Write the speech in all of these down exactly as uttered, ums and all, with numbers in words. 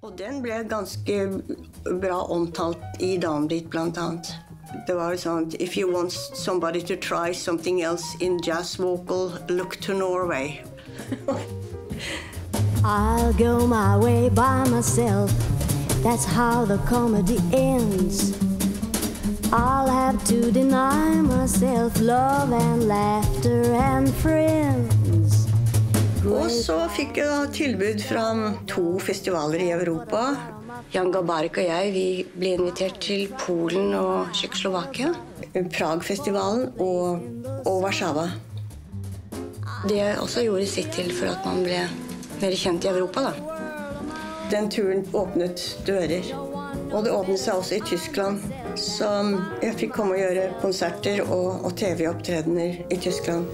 Og den ble ganske bra omtalt I Damdit blant annet. Det var sånn, if you want somebody to try something else in jazz vocal, look to Norway. I'll go my way by myself. That's how the comedy ends. I'll have to deny myself love and laughter and friends. Og så fikk jeg da tilbud fra to festivaler I Europa. Jan Gabarek og jeg, vi ble invitert til Polen og Tsjekkoslovakia. Prag-festivalen og, og Warszawa. Det også gjorde sitt til for at man ble mer kjent I Europa da. Den turen åpnet dører. Og det åpnet seg også I Tyskland. Så jeg fikk komme og gjøre konserter og, og TV-opptredener I Tyskland.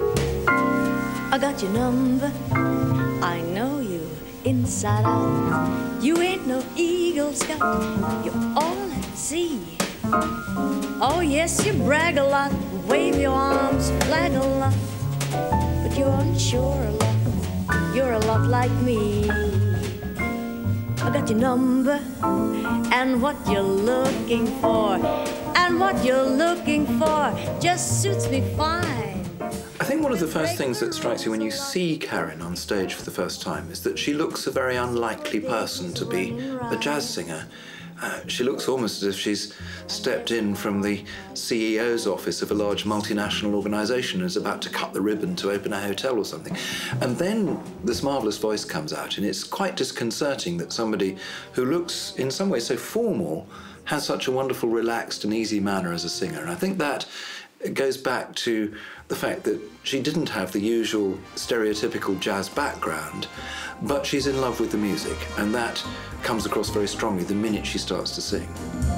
I got your number, I know you inside out. You ain't no Eagle Scout, you're all at sea. Oh yes, you brag a lot, wave your arms, flag a lot. But you're unsure a lot, you're a lot like me. I got your number, and what you're looking for, and what you're looking for just suits me fine. I think one of the first things that strikes you when you see Karin on stage for the first time is that she looks a very unlikely person to be a jazz singer. Uh, she looks almost as if she's stepped in from the C E O's office of a large multinational organisation and is about to cut the ribbon to open a hotel or something. And then this marvellous voice comes out, and it's quite disconcerting that somebody who looks in some ways so formal has such a wonderful, relaxed and easy manner as a singer. And I think that it goes back to the fact that she didn't have the usual stereotypical jazz background, but she's in love with the music, and that comes across very strongly the minute she starts to sing.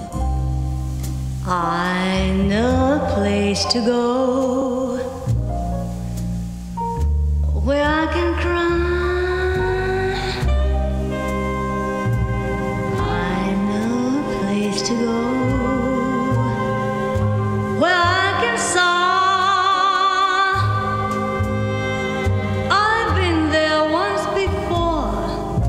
I know a place to go where I can cry. I know a place to go where I can sigh. I've been there once before.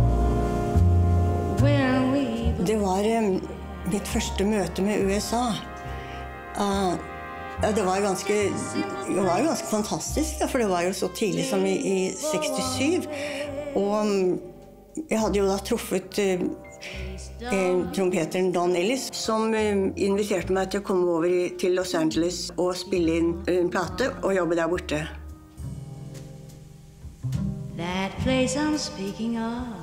When we... Det var um, mitt første møte med U S A. Uh, det var ganske, det var ganske fantastisk, da, for det var jo så tidlig som I, I sekstisju. Og um, jeg hadde jo da truffet uh, trompeteren Don Ellis, som uh, inviterte meg til å komme over I, til Los Angeles og spille inn en plate og jobbe der borte. That place I'm speaking of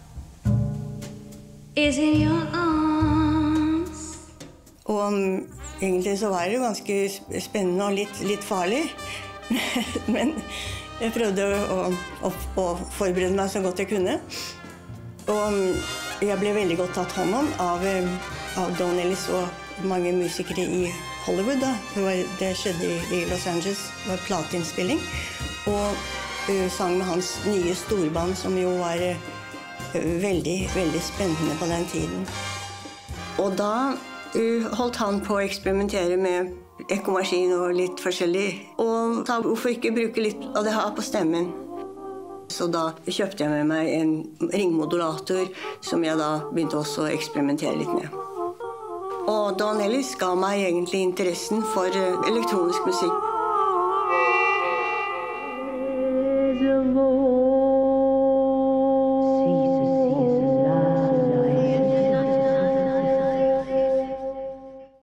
is in your arms. Og um, egentlig så var det ganske spennende og litt, litt farlig. Men jeg prøvde å, å, å forberede meg så godt jeg kunne. Og um, jeg ble veldig godt tatt hånd om av, av Don Ellis og mange musikere I Hollywood. Da. Det, var, det skjedde I, I Los Angeles, det var plateinnspilling. Og uh, sang med hans nye storband, som jo var uh, veldig, veldig spennende på den tiden. Og da uh, holdt han på å eksperimentere med ekkomaskin og litt forskjellig. Og sa, hvorfor ikke bruke litt av det her på stemmen? Så da kjøpte jeg med meg en ringmodulator, som jeg da begynte også å eksperimentere litt med. Og Don Ellis ga meg egentlig interessen for uh, elektronisk musikk.